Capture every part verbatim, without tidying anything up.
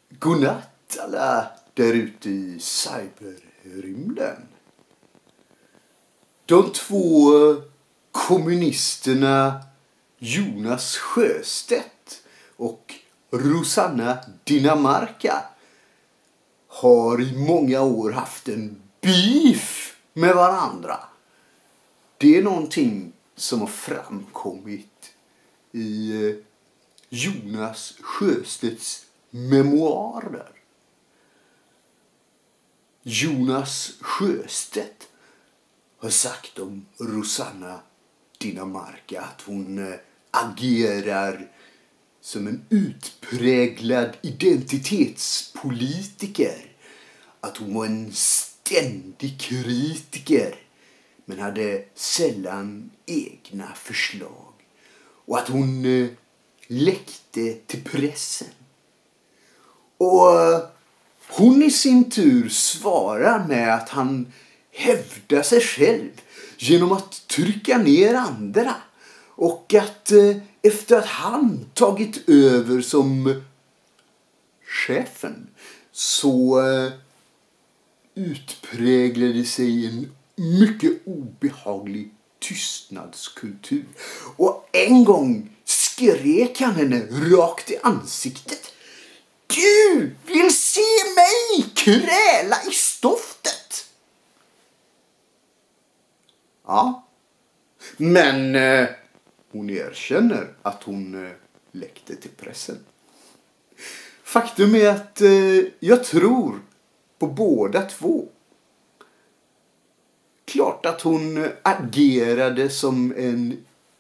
Godnatt alla där ute i cyberrymden. De två kommunisterna Jonas Sjöstedt och Rosanna Dinamarca har i många år haft en beef med varandra. Det är någonting som har framkommit i Jonas Sjöstedts memoarer. Jonas Sjöstedt har sagt om Rosanna Dinamarca att hon agerar som en utpräglad identitetspolitiker. Att hon var en ständig kritiker men hade sällan egna förslag. Och att hon eh, läckte till pressen. Och eh, hon i sin tur svarar med att han hävdar sig själv genom att trycka ner andra. Och att eh, efter att han tagit över som chefen så eh, utpräglade sig en mycket obehaglig tystnadskultur. Och en gång skrek han henne rakt i ansiktet: "Du vill se mig kräla i stoftet!" Ja, men eh, hon erkänner att hon eh, läckte till pressen. Faktum är att eh, jag tror på båda två. Klart att hon agerade som en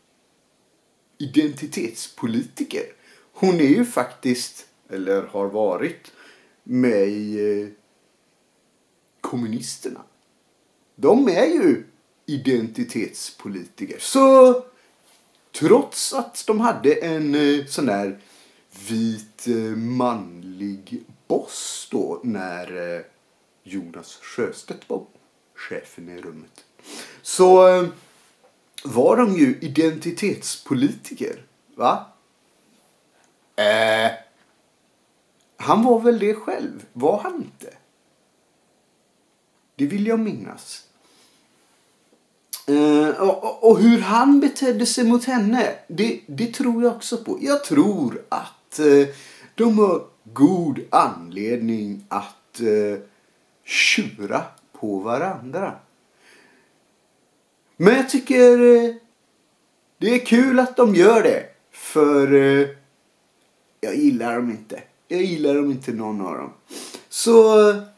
identitetspolitiker. Hon är ju faktiskt, eller har varit, med i eh, kommunisterna. De är ju identitetspolitiker. Så trots att de hade en eh, sån där vit eh, manlig boss då när eh, Jonas Sjöstedt var chefen i rummet, så eh, var de ju identitetspolitiker, va? Eh, han var väl det själv, var han inte? Det vill jag minnas. Eh, och, och hur han betedde sig mot henne, det, det tror jag också på. Jag tror att eh, de har god anledning att eh, tjura på varandra. Men jag tycker eh, det är kul att de gör det. För eh, jag gillar dem inte. Jag gillar dem inte, någon av dem. Så